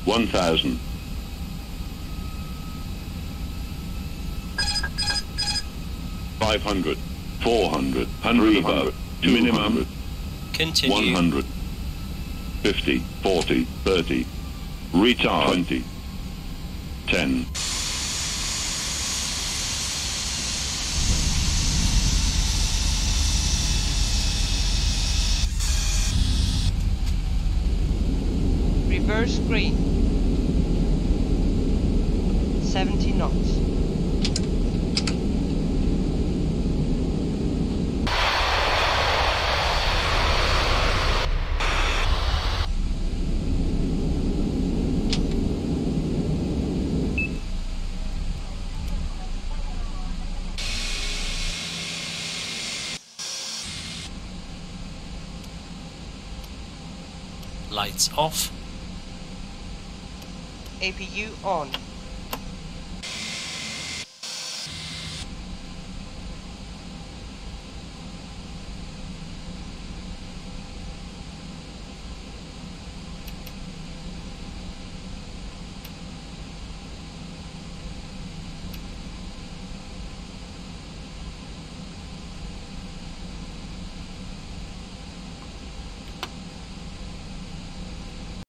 1,000. 500. 400. 100 above. Minimum. Continue. 100. 50. 40. 30. Retard. 20. 10. Reverse green. 70 knots. Lights off. APU on.